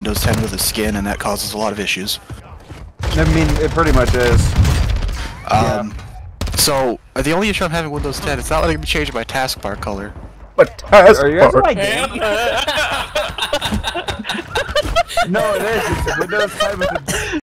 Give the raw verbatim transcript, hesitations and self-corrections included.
Windows ten with a skin, and that causes a lot of issues. I mean, it pretty much is. Um, yeah. So, uh, the only issue I'm having with Windows ten, it's not letting me change my taskbar color. What taskbar? Are you guys my game? No, it is. It's Windows ten with a